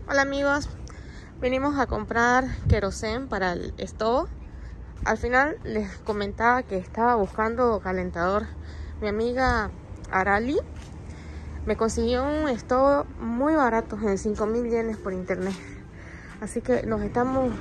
Hola amigos, venimos a comprar querosén para el estovo. Al final les comentaba que estaba buscando calentador. Mi amiga Arali me consiguió un estovo muy barato en 5.000 yenes por internet. Así que nos estamos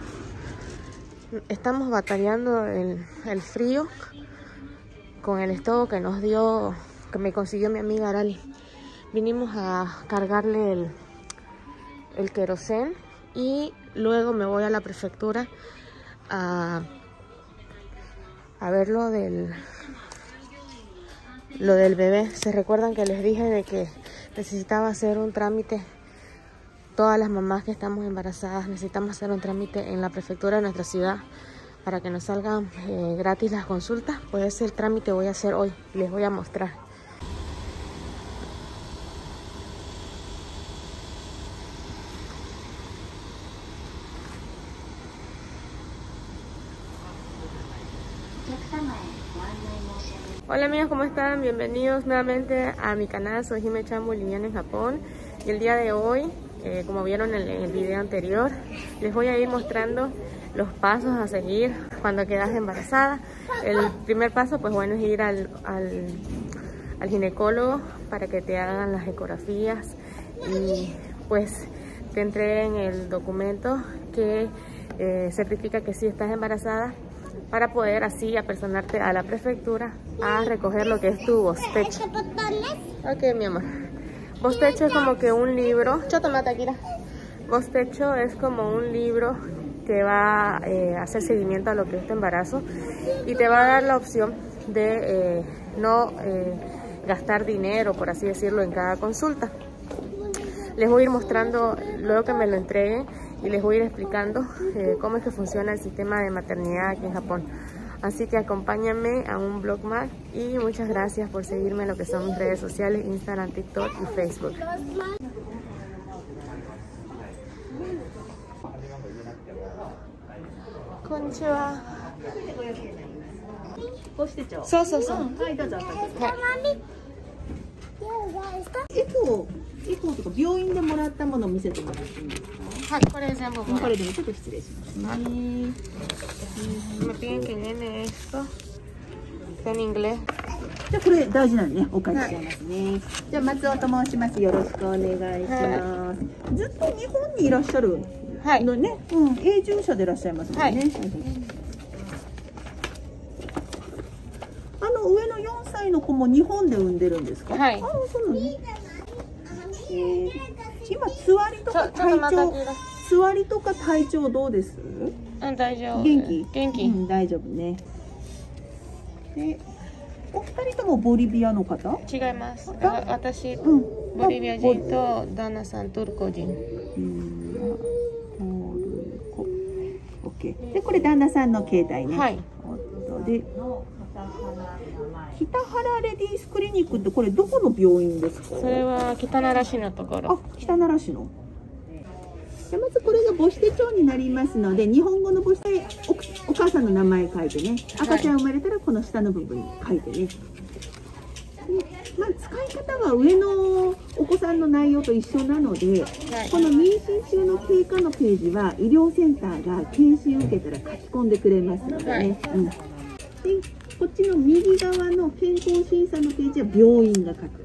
batallando el frío con el estovo que me consiguió mi amiga Arali. Vinimos a cargarle el querosén y luego me voy a la prefectura a ver lo del bebé. Se recuerdan que les dije de que necesitaba hacer un trámite. Todas las mamás que estamos embarazadas necesitamos hacer un trámite en la prefectura de nuestra ciudad para que nos salgan gratis las consultas. Pues ese trámite voy a hacer hoy, les voy a mostrar. Hola amigos, ¿cómo están? Bienvenidos nuevamente a mi canal. Soy Hime-chan Boliviana en Japón. Y el día de hoy, como vieron en el video anterior, les voy a ir mostrando los pasos a seguir cuando quedas embarazada. El primer paso, pues bueno, es ir al ginecólogo para que te hagan las ecografías y pues te entreguen el documento que certifica que sí estás embarazada, para poder así apersonarte a la prefectura a recoger lo que es tu bostecho. Ok, mi amor. Bostecho es como que un libro. Bostecho es como un libro que va a hacer seguimiento a lo que es tu embarazo y te va a dar la opción de no gastar dinero, por así decirlo, en cada consulta. Les voy a ir mostrando luego que me lo entreguen y les voy a ir explicando cómo es que funciona el sistema de maternidad aquí en Japón. Así que acompáñenme a un vlog más y muchas gracias por seguirme en lo que son mis redes sociales, Instagram, TikTok y Facebook. Konnichiwa. エコーとか病院でもらったものを見せてもらっていいですか？ はい、これ全部もらう。 これでもちょっと失礼しますね。 Me piden que llene esto. Está en inglés. じゃあこれ大事なのね、お借りしちゃいますね。じゃあ松尾と申します。よろしくお願いします。ずっと日本にいらっしゃるのね。永住者でいらっしゃいますもんね。上の4歳の子も日本で産んでるんですか？はい。そうなの。今座りとか体調どうです？ 大丈夫。 元気？大丈夫ね。で、お二人ともボリビアの方？ 違います。私、ボリビア人と旦那さんトルコ人。 オッケー。で、これ旦那さんの携帯ね。はい。で、北原レディースクリニックってこれどこの病院ですか？ それは北奈良市のところ。 あ、北奈良市の。じゃまずこれが母子手帳になりますので、日本語の母子手お母さんの名前書いてね。赤ちゃん生まれたらこの下の部分に書いてね。まあ使い方は上のお子さんの内容と一緒なので、この妊娠中の経過のページは医療センターが検診受けたら書き込んでくれますのでね。でこっちの右側の健康審査のページは病院が書く。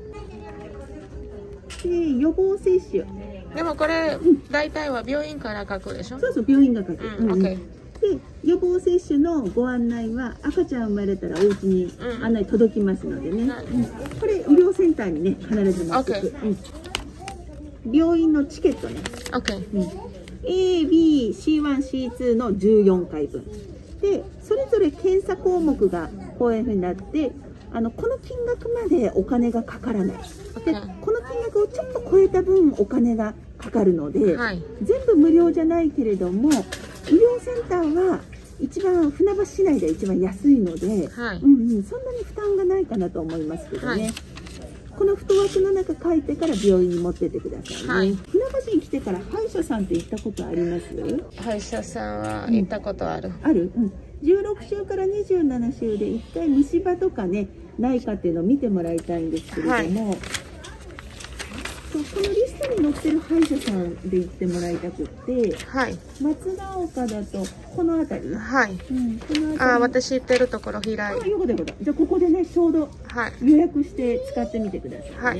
で予防接種。 でもこれ、大体は病院から書くでしょ？ そうそう、病院が書く。で予防接種のご案内は赤ちゃん生まれたらお家に案内届きますのでね。これ医療センターにね必ず持っていく。病院のチケットね。A、B、C1、C2 の14回分。でそれぞれ検査項目がこういうふうになって、この金額までお金がかからない。でこの金額をちょっと超えた分お金がかかるので、全部無料じゃないけれども、医療センターは一番船橋市内で一番安いので、そんなに負担がないかなと思いますけどね。この太枠の中書いてから病院に持ってってくださいね。船橋に来てから歯医者さんって行ったことあります？ 歯医者さんは行ったことある。 ある？16週から27週で1回虫歯とかねないかっていうのを見てもらいたいんですけれども、 このリストに載ってる歯医者さんで行ってもらいたくって、 はい。 松ヶ丘だとこの辺り。 はい。 うん、この辺り。 あ、私知ってるところ開い。 あ、よかったよかった。じゃあここでね、ちょうど予約して使ってみてくださいね。はい。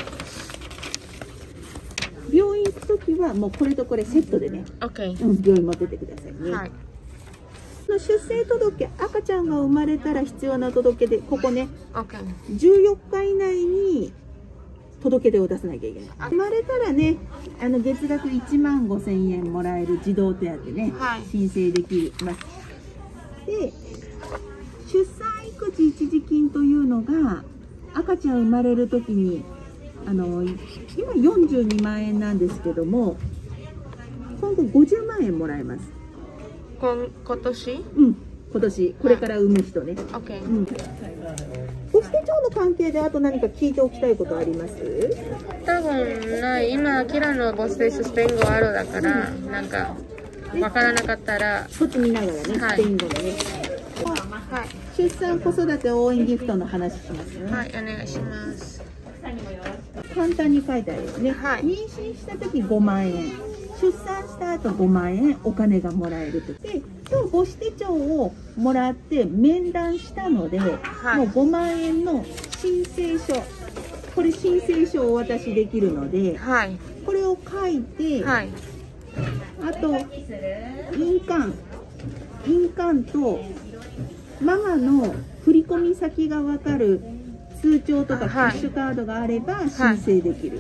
病院行くときはもうこれとこれセットでね、 OK。 うん、病院持ってってくださいね。 はい。 出生届、赤ちゃんが生まれたら必要な届け出、ここね、 OK。 14日以内に届け出を出さなきゃいけない。生まれたらね、月額15,000円もらえる児童手当ね、はい、申請できます。で、出産育児一時金というのが、赤ちゃん生まれるときに、今42万円なんですけども、今後50万円もらえます。 今年？ うん、今年、これから産む人ね。 OK。 うん。母子手帳の関係であと何か聞いておきたいことあります？ 多分ない。今、キラの母子手帳スペイン語あるだから、なんか、わからなかったら。 こっち見ながらね、スペイン語のね。はい。出産子育て応援ギフトの話しますね。はい、お願いします。簡単に書いてあるよね。はい。妊娠した時5万円。出産した後5万円お金がもらえると。で、今日母子手帳をもらって面談したので、はい、もう5万円の申請書、これ申請書をお渡しできるので、はい、これを書いて、はい、あと印鑑とママの振込先が分かる通帳とかキャッシュカードがあれば申請できる。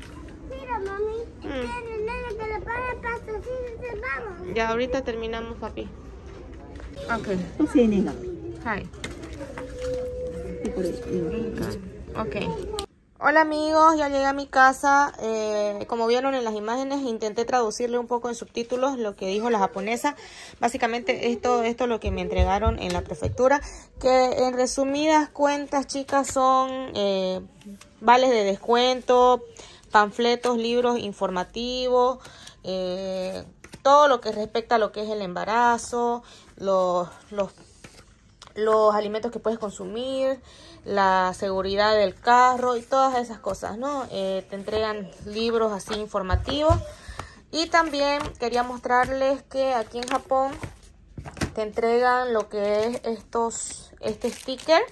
Ya ahorita terminamos, papi. Okay. と生年月日。 はい。 でこれ。 Okay. Hola amigos, ya llegué a mi casa. Como vieron en las imágenes, intenté traducirle un poco en subtítulos lo que dijo la japonesa. Básicamente esto es lo que me entregaron en la prefectura. Que en resumidas cuentas, chicas, son vales de descuento, panfletos, libros informativos, todo lo que respecta a lo que es el embarazo, los alimentos que puedes consumir, la seguridad del carro y todas esas cosas, ¿no? Te entregan libros así informativos. Y también quería mostrarles que aquí en Japón te entregan lo que es este sticker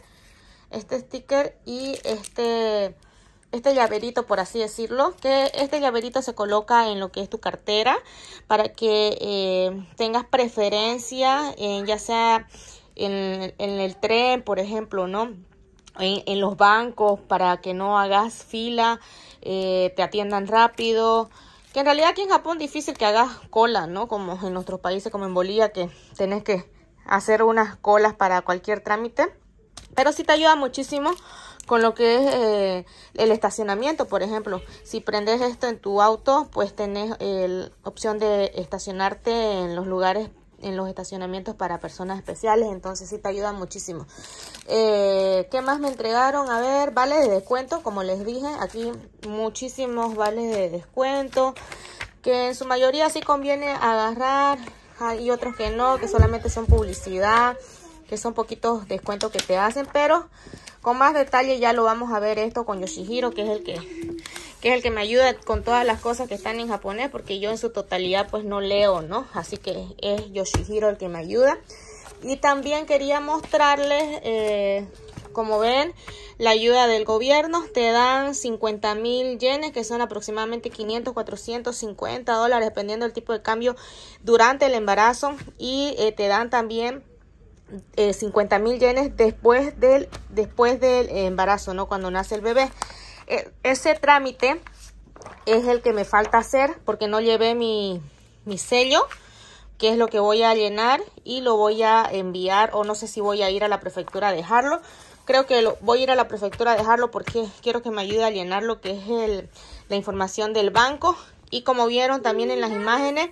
y este llaverito, por así decirlo, que este llaverito se coloca en lo que es tu cartera para que tengas preferencia, ya sea en el tren, por ejemplo, ¿no? En los bancos, para que no hagas fila, te atiendan rápido. Que en realidad aquí en Japón es difícil que hagas cola, ¿no? Como en nuestros países, como en Bolivia, que tenés que hacer unas colas para cualquier trámite. Pero sí te ayuda muchísimo con lo que es el estacionamiento. Por ejemplo, si prendes esto en tu auto, pues tenés la opción de estacionarte en los lugares, en los estacionamientos para personas especiales. Entonces sí te ayuda muchísimo. ¿Qué más me entregaron? A ver, vales de descuento, como les dije, aquí muchísimos vales de descuento, que en su mayoría sí conviene agarrar. Hay otros que no, que solamente son publicidad, que son poquitos descuentos que te hacen, pero con más detalle ya lo vamos a ver esto con Yoshihiro, que es el que me ayuda con todas las cosas que están en japonés, porque yo en su totalidad pues no leo, ¿no? Así que es Yoshihiro el que me ayuda. Y también quería mostrarles, como ven, la ayuda del gobierno. Te dan 50.000 yenes, que son aproximadamente 500, 450 dólares, dependiendo del tipo de cambio durante el embarazo. Y te dan también 50.000 yenes después del embarazo, ¿no? Cuando nace el bebé. Ese trámite es el que me falta hacer porque no llevé mi sello, que es lo que voy a llenar y lo voy a enviar, o no sé si voy a ir a la prefectura a dejarlo. Creo que voy a ir a la prefectura a dejarlo porque quiero que me ayude a llenar lo que es la información del banco. Y como vieron también en las imágenes,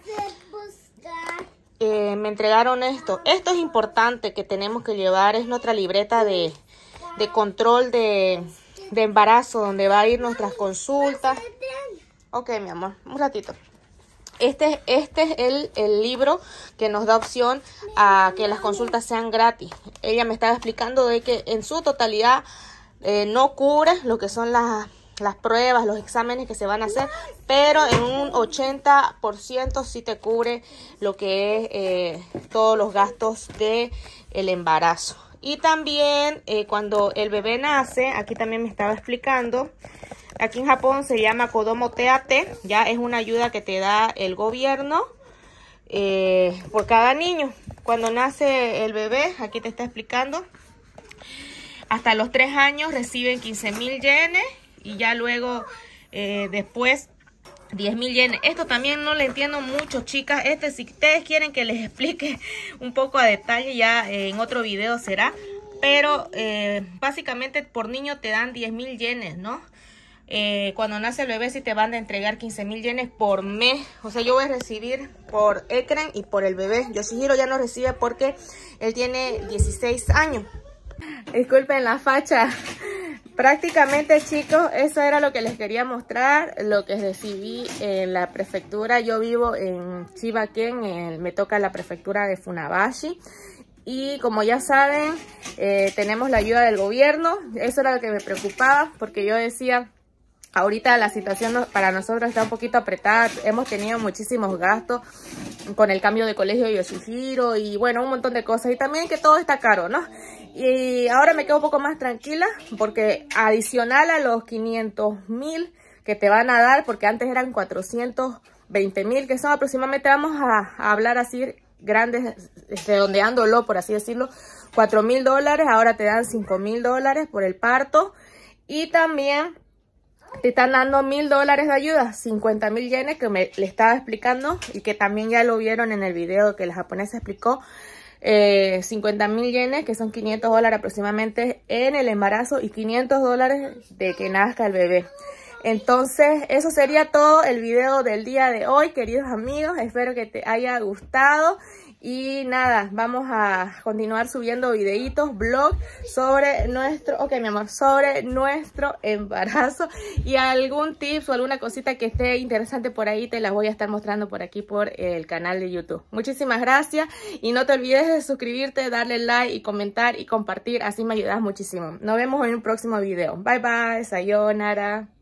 me entregaron esto. Esto es importante que tenemos que llevar, es nuestra libreta de control de embarazo, donde va a ir nuestras consultas. Ok, mi amor, un ratito. Este es el libro que nos da opción a que las consultas sean gratis. Ella me estaba explicando de que en su totalidad no cubre lo que son las pruebas, los exámenes que se van a hacer, pero en un 80% sí te cubre lo que es todos los gastos del embarazo. Y también cuando el bebé nace, aquí también me estaba explicando, aquí en Japón se llama Kodomo Teate, ya es una ayuda que te da el gobierno por cada niño. Cuando nace el bebé, aquí te está explicando, hasta los 3 años reciben 15.000 yenes y ya luego después 10.000 yenes. Esto también no le entiendo mucho, chicas. Si ustedes quieren que les explique un poco a detalle, ya en otro video será. Pero básicamente por niño te dan 10.000 yenes, ¿no? Cuando nace el bebé sí te van a entregar 15.000 yenes por mes. O sea, yo voy a recibir por Ekren y por el bebé. Yoshihiro ya no recibe porque él tiene 16 años. Disculpen la facha. Prácticamente, chicos, eso era lo que les quería mostrar, lo que recibí en la prefectura. Yo vivo en Chiba-ken, me toca la prefectura de Funabashi. Y como ya saben, tenemos la ayuda del gobierno. Eso era lo que me preocupaba, porque yo decía, ahorita la situación para nosotros está un poquito apretada. Hemos tenido muchísimos gastos con el cambio de colegio de Yoshihiro y bueno, un montón de cosas. Y también que todo está caro, ¿no? Y ahora me quedo un poco más tranquila porque adicional a los 500.000 que te van a dar, porque antes eran 420.000, que son aproximadamente, vamos a hablar así grandes, redondeándolo por así decirlo, $4.000, ahora te dan $5.000 por el parto. Y también te están dando $1.000 de ayuda, 50.000 yenes, que le estaba explicando y que también ya lo vieron en el video que la japonesa explicó. 50.000 yenes, que son $500 aproximadamente en el embarazo y $500 de que nazca el bebé. Entonces, eso sería todo el video del día de hoy, queridos amigos. Espero que te haya gustado. Y nada, vamos a continuar subiendo videitos, vlogs sobre nuestro, sobre nuestro embarazo. Y algún tips o alguna cosita que esté interesante por ahí, te las voy a estar mostrando por aquí por el canal de YouTube. Muchísimas gracias y no te olvides de suscribirte, darle like y comentar y compartir, así me ayudas muchísimo. Nos vemos en un próximo video. Bye bye, sayonara.